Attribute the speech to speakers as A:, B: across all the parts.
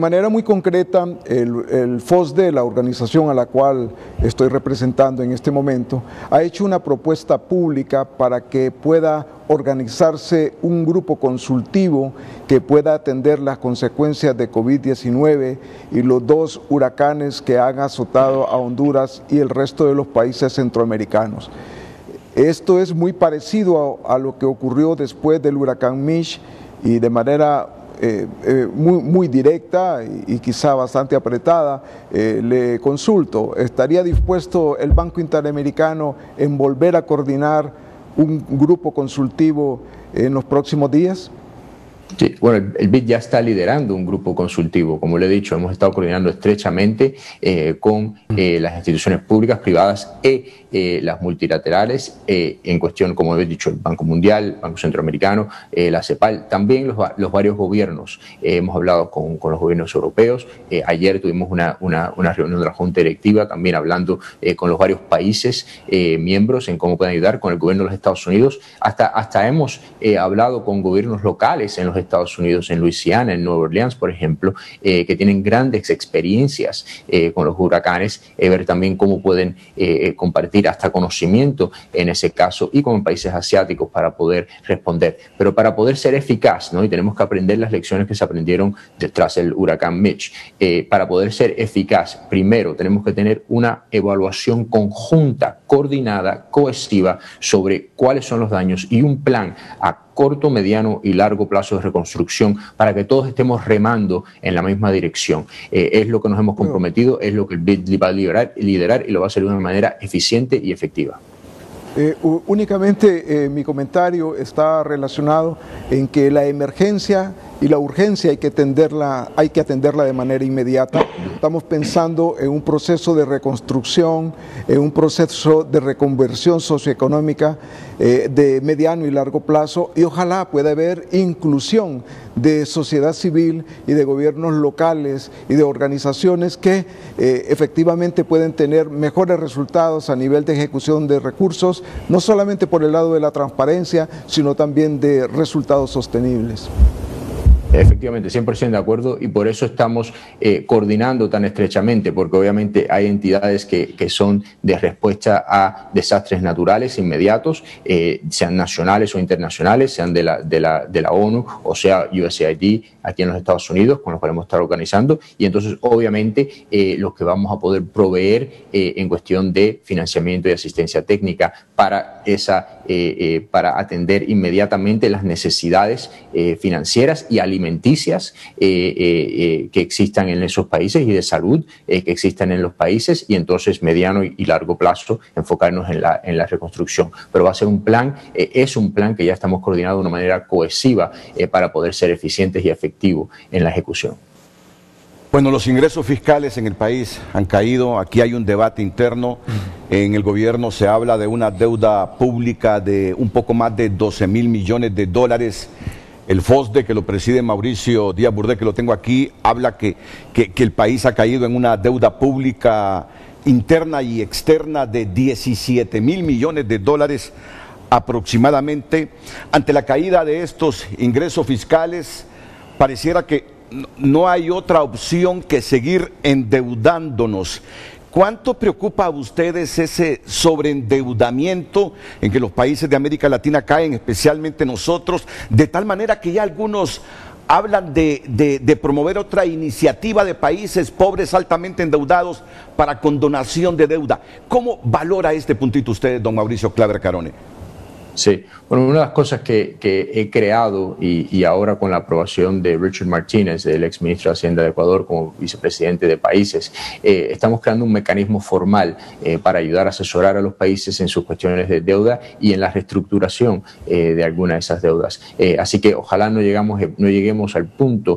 A: manera muy concreta, el FOSDE, la organización a la cual estoy representando en este momento, ha hecho una propuesta pública para que pueda organizarse un grupo consultivo que pueda atender las consecuencias de COVID-19 y los dos huracanes que han azotado a Honduras y el resto de los países centroamericanos. Esto es muy parecido a lo que ocurrió después del huracán Mitch y de manera muy directa y quizá bastante apretada. Le consulto, ¿estaría dispuesto el Banco Interamericano en volver a coordinar un grupo consultivo en los próximos días?
B: Sí, bueno, el BID ya está liderando un grupo consultivo. Como le he dicho, hemos estado coordinando estrechamente con las instituciones públicas, privadas y las multilaterales en cuestión, como he dicho, el Banco Mundial, el Banco Centroamericano, la CEPAL, también los varios gobiernos. Hemos hablado con los gobiernos europeos. Ayer tuvimos una reunión de la Junta Directiva, también hablando con los varios países miembros en cómo pueden ayudar, con el gobierno de los Estados Unidos. Hasta hemos hablado con gobiernos locales en los Estados Unidos, en Luisiana, en Nueva Orleans, por ejemplo, que tienen grandes experiencias con los huracanes, ver también cómo pueden compartir hasta conocimiento en ese caso y con países asiáticos para poder responder. Pero para poder ser eficaz, ¿no? Y tenemos que aprender las lecciones que se aprendieron tras el huracán Mitch. Para poder ser eficaz, primero tenemos que tener una evaluación conjunta, coordinada, cohesiva sobre cuáles son los daños y un plan a corto, mediano y largo plazo de reconstrucción para que todos estemos remando en la misma dirección. Es lo que nos hemos comprometido, es lo que el BID va a liderar y lo va a hacer de una manera eficiente y efectiva.
A: Únicamente mi comentario está relacionado en que la emergencia y la urgencia hay que atenderla de manera inmediata. Estamos pensando en un proceso de reconstrucción, en un proceso de reconversión socioeconómica de mediano y largo plazo, y ojalá pueda haber inclusión de sociedad civil y de gobiernos locales y de organizaciones que efectivamente pueden tener mejores resultados a nivel de ejecución de recursos, no solamente por el lado de la transparencia, sino también de resultados sostenibles.
B: Efectivamente, 100% de acuerdo, y por eso estamos coordinando tan estrechamente, porque obviamente hay entidades que son de respuesta a desastres naturales inmediatos, sean nacionales o internacionales, sean de la ONU o sea USAID aquí en los Estados Unidos, con los que podemos estar organizando, y entonces obviamente los que vamos a poder proveer en cuestión de financiamiento y asistencia técnica para atender inmediatamente las necesidades financieras y alimenticias que existan en esos países y de salud que existan en los países, y entonces mediano y largo plazo enfocarnos en la reconstrucción. Pero va a ser un plan, es un plan que ya estamos coordinando de una manera cohesiva para poder ser eficientes y efectivos en la ejecución.
C: Bueno, los ingresos fiscales en el país han caído, aquí hay un debate interno, en el gobierno se habla de una deuda pública de un poco más de 12.000 millones de dólares. El FOSDE, que lo preside Mauricio Díaz Burdett, que lo tengo aquí, habla que el país ha caído en una deuda pública interna y externa de 17.000 millones de dólares aproximadamente. Ante la caída de estos ingresos fiscales, pareciera que no hay otra opción que seguir endeudándonos. ¿Cuánto preocupa a ustedes ese sobreendeudamiento en que los países de América Latina caen, especialmente nosotros, de tal manera que ya algunos hablan de promover otra iniciativa de países pobres altamente endeudados para condonación de deuda? ¿Cómo valora este puntito usted, don Mauricio Claver Carone?
B: Sí, bueno, una de las cosas que he creado y ahora con la aprobación de Richard Martínez, el ex ministro de Hacienda de Ecuador, como vicepresidente de países, estamos creando un mecanismo formal para ayudar a asesorar a los países en sus cuestiones de deuda y en la reestructuración de algunas de esas deudas. Así que ojalá no lleguemos al punto,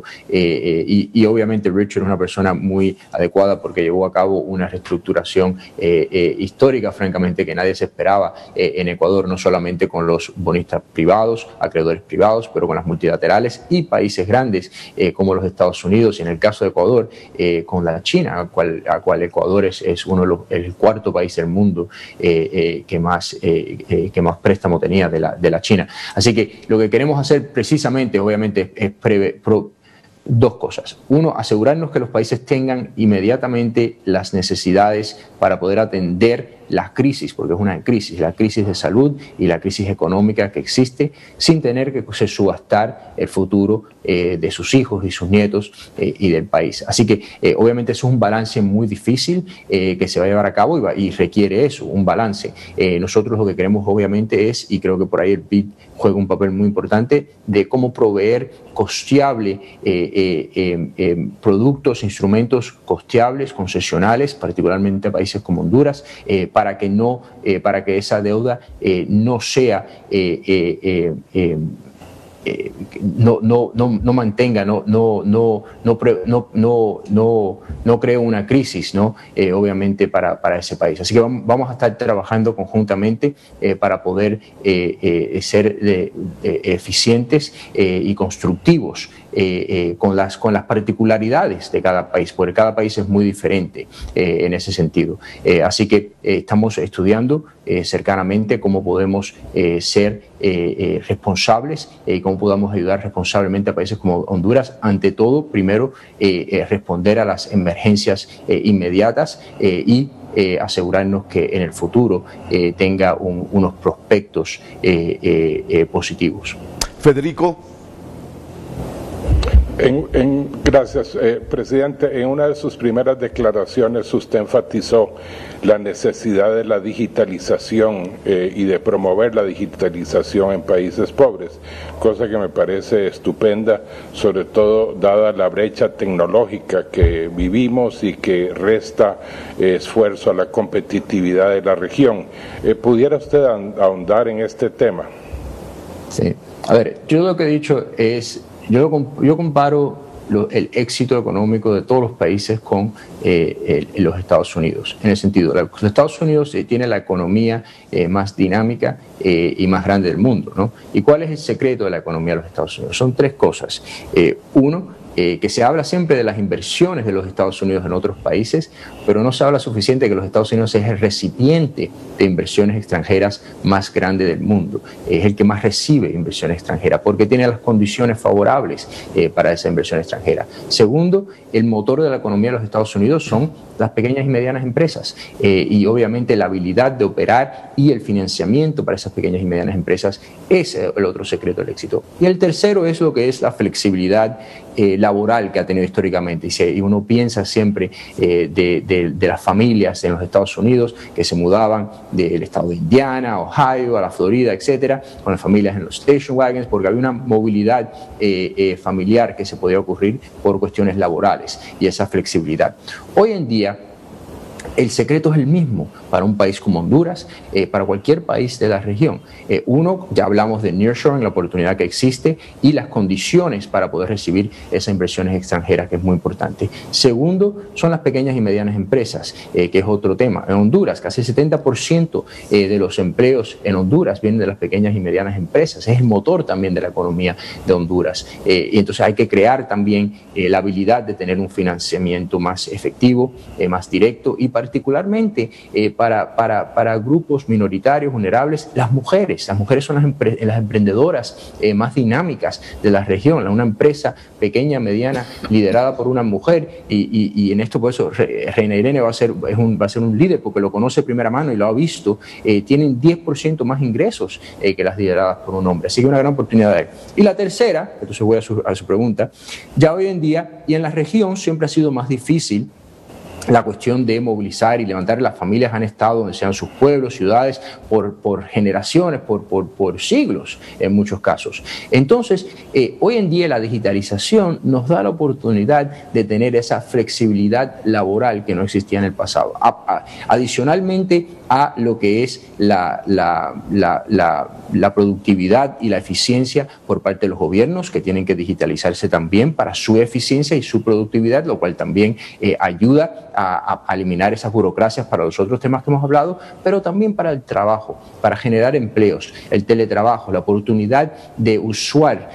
B: y obviamente Richard es una persona muy adecuada porque llevó a cabo una reestructuración histórica, francamente, que nadie se esperaba en Ecuador, no solamente con los bonistas privados, acreedores privados, pero con las multilaterales y países grandes como los Estados Unidos, y en el caso de Ecuador, con la China, a cual Ecuador es el cuarto país del mundo que más préstamo tenía de la China. Así que lo que queremos hacer precisamente, obviamente, es dos cosas. Uno, asegurarnos que los países tengan inmediatamente las necesidades para poder atender la crisis, porque es una crisis, la crisis de salud y la crisis económica que existe, sin tener que subastar el futuro de sus hijos y sus nietos y del país. Así que obviamente es un balance muy difícil que se va a llevar a cabo y requiere eso, un balance. Nosotros lo que queremos obviamente es, y creo que por ahí el BID juega un papel muy importante, de cómo proveer costeable productos, instrumentos costeables, concesionales, particularmente a países como Honduras, para que esa deuda no sea no mantenga, no cree una crisis, ¿no? Obviamente para ese país. Así que vamos a estar trabajando conjuntamente para poder ser eficientes y constructivos con las particularidades de cada país, porque cada país es muy diferente en ese sentido. Así que estamos estudiando cercanamente cómo podemos ser responsables y cómo podamos ayudar responsablemente a países como Honduras. Ante todo, primero, responder a las emergencias inmediatas y asegurarnos que en el futuro tenga unos prospectos positivos.
C: Federico.
D: Gracias, presidente. En una de sus primeras declaraciones usted enfatizó la necesidad de la digitalización y de promover la digitalización en países pobres, cosa que me parece estupenda, sobre todo dada la brecha tecnológica que vivimos y que resta esfuerzo a la competitividad de la región. ¿Pudiera usted ahondar en este tema?
B: Sí. A ver, yo lo que he dicho es, yo comparo el éxito económico de todos los países con los Estados Unidos. En el sentido, los Estados Unidos tiene la economía más dinámica y más grande del mundo, ¿no? ¿Y cuál es el secreto de la economía de los Estados Unidos? Son tres cosas. Uno, que se habla siempre de las inversiones de los Estados Unidos en otros países, pero no se habla suficiente que los Estados Unidos es el recipiente de inversiones extranjeras más grande del mundo, es el que más recibe inversiones extranjeras porque tiene las condiciones favorables para esa inversión extranjera. Segundo, el motor de la economía de los Estados Unidos son las pequeñas y medianas empresas y obviamente la habilidad de operar y el financiamiento para esas pequeñas y medianas empresas es el otro secreto del éxito. Y el tercero es lo que es la flexibilidad laboral que ha tenido históricamente. Y uno piensa siempre de las familias en los Estados Unidos que se mudaban del estado de Indiana, Ohio, a la Florida, etcétera, con las familias en los station wagons, porque había una movilidad familiar que se podía ocurrir por cuestiones laborales y esa flexibilidad. Hoy en día, el secreto es el mismo para un país como Honduras, para cualquier país de la región. Uno, ya hablamos de nearshoring, la oportunidad que existe y las condiciones para poder recibir esas inversiones extranjeras, que es muy importante. Segundo, son las pequeñas y medianas empresas, que es otro tema. En Honduras, casi el 70% de los empleos en Honduras vienen de las pequeñas y medianas empresas. Es el motor también de la economía de Honduras. Y entonces hay que crear también la habilidad de tener un financiamiento más efectivo, más directo y particularmente para grupos minoritarios, vulnerables, las mujeres. Las mujeres son las emprendedoras más dinámicas de la región. Una empresa pequeña, mediana, liderada por una mujer y en esto por eso Reina Irene va a ser un líder porque lo conoce de primera mano y lo ha visto. Tienen 10% más ingresos que las lideradas por un hombre. Así que una gran oportunidad. Y la tercera, entonces voy a su pregunta, ya hoy en día y en la región siempre ha sido más difícil la cuestión de movilizar y levantar. Las familias han estado donde sean sus pueblos, ciudades, por generaciones, por siglos en muchos casos. Entonces, hoy en día la digitalización nos da la oportunidad de tener esa flexibilidad laboral que no existía en el pasado. Adicionalmente a lo que es la productividad y la eficiencia por parte de los gobiernos, que tienen que digitalizarse también para su eficiencia y su productividad, lo cual también ayuda a eliminar esas burocracias para los otros temas que hemos hablado, pero también para el trabajo, para generar empleos, el teletrabajo, la oportunidad de usar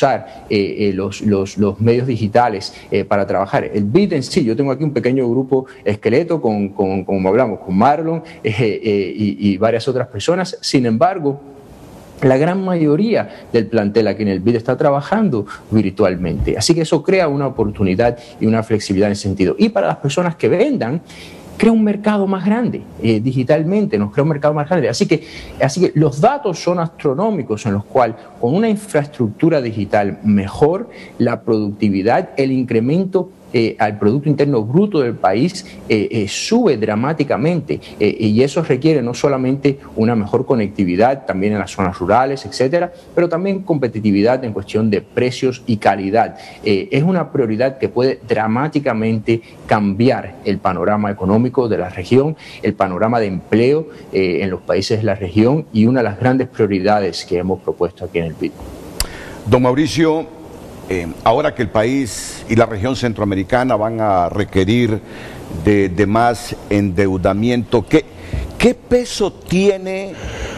B: los medios digitales para trabajar. El BID en sí, yo tengo aquí un pequeño grupo esqueleto como hablamos, con Marlon y varias otras personas. Sin embargo, la gran mayoría del plantel aquí en el BID está trabajando virtualmente. Así que eso crea una oportunidad y una flexibilidad en ese sentido. Y para las personas que vendan, crea un mercado más grande, digitalmente nos crea un mercado más grande. Así que los datos son astronómicos, en los cuales con una infraestructura digital mejor, la productividad, el incremento al Producto Interno Bruto del país sube dramáticamente, y eso requiere no solamente una mejor conectividad también en las zonas rurales, etcétera, pero también competitividad en cuestión de precios y calidad. Es una prioridad que puede dramáticamente cambiar el panorama económico de la región, el panorama de empleo en los países de la región, y una de las grandes prioridades que hemos propuesto aquí en el BID.
C: Don Mauricio, ahora que el país y la región centroamericana van a requerir de más endeudamiento, ¿qué peso tiene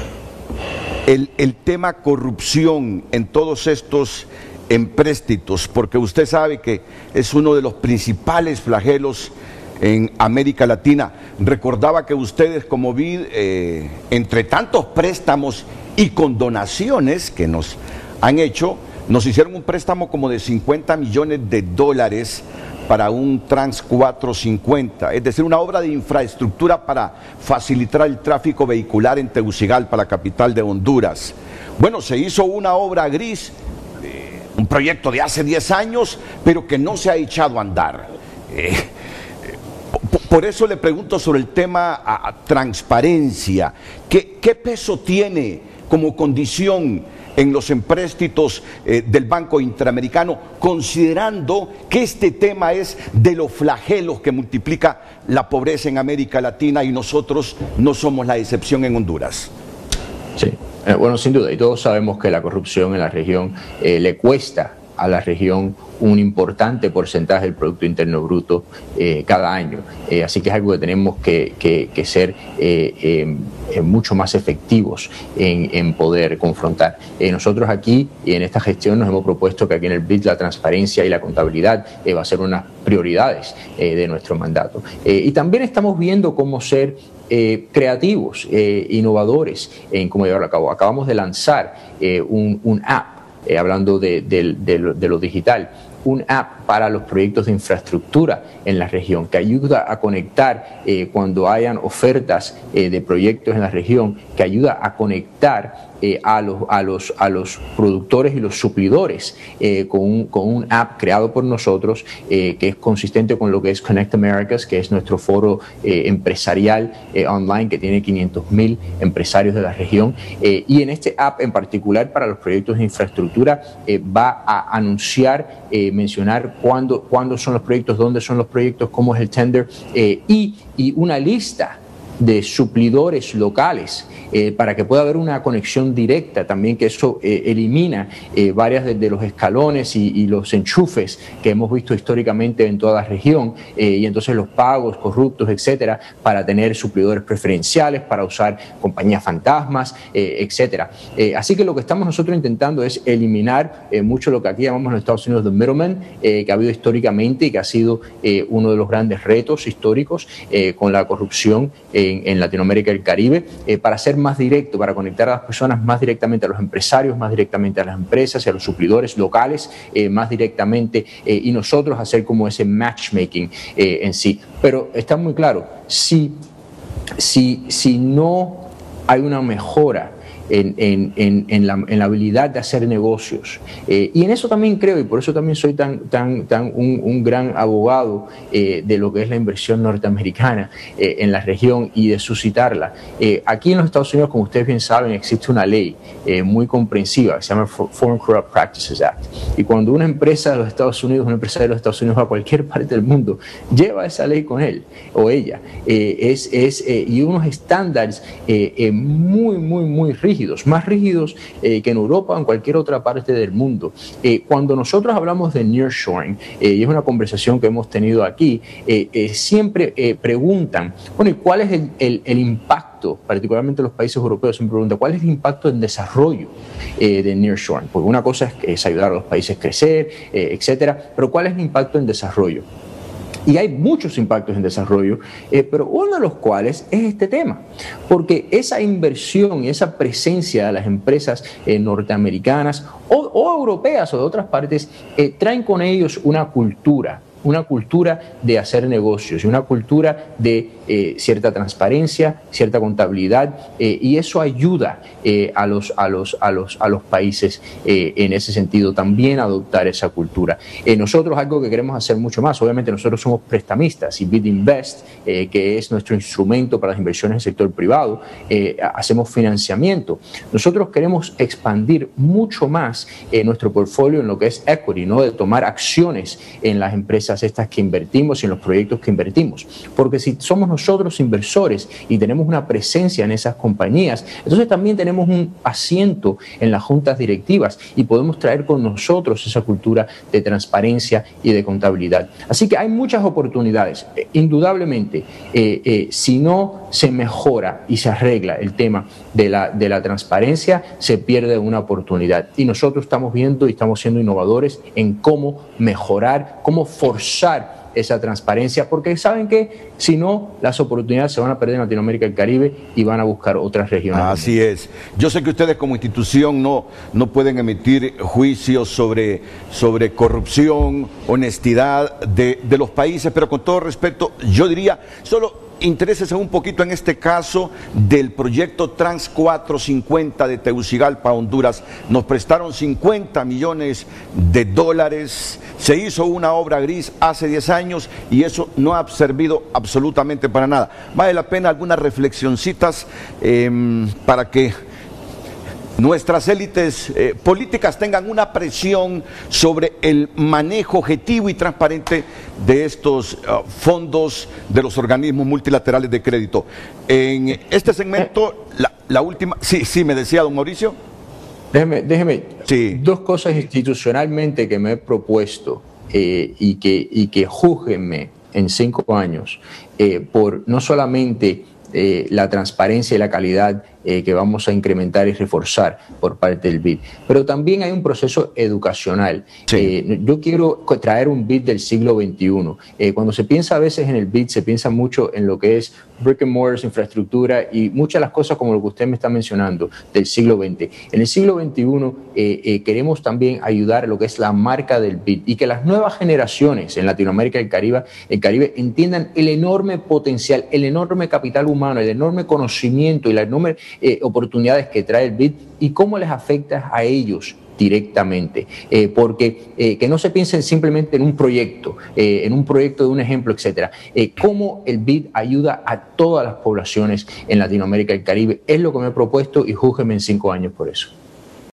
C: el tema corrupción en todos estos empréstitos? Porque usted sabe que es uno de los principales flagelos en América Latina. Recordaba que ustedes como BID, entre tantos préstamos y condonaciones que nos han hecho, nos hicieron un préstamo como de $50 millones para un Trans 450, es decir, una obra de infraestructura para facilitar el tráfico vehicular en Tegucigalpa, la capital de Honduras. Bueno, se hizo una obra gris, un proyecto de hace 10 años, pero que no se ha echado a andar. Por eso le pregunto sobre el tema a transparencia. ¿Qué peso tiene como condición en los empréstitos del Banco Interamericano, considerando que este tema es de los flagelos que multiplica la pobreza en América Latina y nosotros no somos la excepción en Honduras?
B: Sí, bueno, sin duda, y todos sabemos que la corrupción en la región le cuesta a la región un importante porcentaje del Producto Interno Bruto cada año. Así que es algo que tenemos que ser mucho más efectivos en poder confrontar. Nosotros aquí y en esta gestión nos hemos propuesto que aquí en el BID la transparencia y la contabilidad va a ser unas prioridades de nuestro mandato. Y también estamos viendo cómo ser creativos, innovadores en cómo llevarlo a cabo. Acabamos de lanzar un app, hablando de lo digital, un app para los proyectos de infraestructura en la región, que ayuda a conectar cuando hayan ofertas de proyectos en la región, que ayuda a conectar a los productores y los suplidores con un app creado por nosotros, que es consistente con lo que es Connect Americas, que es nuestro foro empresarial online que tiene 500,000 empresarios de la región, y en este app en particular para los proyectos de infraestructura va a anunciar, mencionar cuándo son los proyectos, dónde son los proyectos, cómo es el tender, y una lista de suplidores locales para que pueda haber una conexión directa también, que eso elimina varias de los escalones y los enchufes que hemos visto históricamente en toda la región, y entonces los pagos corruptos, etcétera, para tener suplidores preferenciales, para usar compañías fantasmas, etcétera. Así que lo que estamos nosotros intentando es eliminar mucho lo que aquí llamamos en los Estados Unidos the middleman, que ha habido históricamente y que ha sido uno de los grandes retos históricos con la corrupción en Latinoamérica y el Caribe, para ser más directo, para conectar a las personas más directamente, a los empresarios más directamente, a las empresas y a los suplidores locales más directamente, y nosotros hacer como ese matchmaking en sí. Pero está muy claro, si no hay una mejora en la habilidad de hacer negocios, y en eso también creo, y por eso también soy un gran abogado de lo que es la inversión norteamericana en la región y de suscitarla. Aquí en los Estados Unidos, como ustedes bien saben, existe una ley muy comprensiva que se llama Foreign Corrupt Practices Act, y cuando una empresa de los Estados Unidos, una empresa de los Estados Unidos va a cualquier parte del mundo, lleva esa ley con él o ella, y unos estándares muy rígidos, más rígidos que en Europa o en cualquier otra parte del mundo. Cuando nosotros hablamos de nearshoring, y es una conversación que hemos tenido aquí, siempre preguntan, bueno, ¿y cuál es el impacto, particularmente los países europeos siempre preguntan, cuál es el impacto en desarrollo de nearshoring? Porque una cosa es ayudar a los países a crecer, etcétera, pero ¿cuál es el impacto en desarrollo? Y hay muchos impactos en desarrollo, pero uno de los cuales es este tema, porque esa inversión y esa presencia de las empresas norteamericanas o europeas o de otras partes traen con ellos una cultura de hacer negocios y una cultura de cierta transparencia, cierta contabilidad, y eso ayuda a los países en ese sentido también a adoptar esa cultura. Nosotros algo que queremos hacer mucho más, obviamente nosotros somos prestamistas y BID Invest, que es nuestro instrumento para las inversiones en el sector privado, hacemos financiamiento. Nosotros queremos expandir mucho más nuestro portfolio en lo que es equity, ¿no? De tomar acciones en las empresas estas que invertimos y en los proyectos que invertimos, porque si somos nosotros inversores y tenemos una presencia en esas compañías, entonces también tenemos un asiento en las juntas directivas y podemos traer con nosotros esa cultura de transparencia y de contabilidad. Así que hay muchas oportunidades. Indudablemente, si no se mejora y se arregla el tema de la transparencia, se pierde una oportunidad. Y nosotros estamos viendo y estamos siendo innovadores en cómo mejorar, cómo forzar esa transparencia, porque saben que si no, las oportunidades se van a perder en Latinoamérica y el Caribe y van a buscar otras regiones.
C: Así es. Yo sé que ustedes como institución no pueden emitir juicios sobre corrupción, honestidad de los países, pero con todo respeto, yo diría, solo interésese un poquito en este caso del proyecto Trans 450 de Tegucigalpa, Honduras. Nos prestaron $50 millones, se hizo una obra gris hace 10 años y eso no ha servido absolutamente para nada. Vale la pena algunas reflexioncitas para que nuestras élites políticas tengan una presión sobre el manejo objetivo y transparente de estos fondos de los organismos multilaterales de crédito. En este segmento, la última... Sí, me decía don Mauricio.
B: Déjeme.
C: Sí.
B: Dos cosas institucionalmente que me he propuesto y que júzguenme en 5 años por no solamente la transparencia y la calidad que vamos a incrementar y reforzar por parte del BID. Pero también hay un proceso educacional.
C: Sí.
B: Yo quiero traer un BID del siglo XXI. Cuando se piensa a veces en el BID, se piensa mucho en lo que es brick and mortar, infraestructura y muchas de las cosas como lo que usted me está mencionando del siglo XX. En el siglo XXI queremos también ayudar a lo que es la marca del BID y que las nuevas generaciones en Latinoamérica y el Caribe entiendan el enorme potencial, el enorme capital humano, el enorme conocimiento y las enormes oportunidades que trae el BID y cómo les afecta a ellos directamente, porque que no se piensen simplemente en un proyecto de un ejemplo, etcétera. Cómo el BID ayuda a todas las poblaciones en Latinoamérica y el Caribe es lo que me he propuesto y júzguenme en 5 años por eso.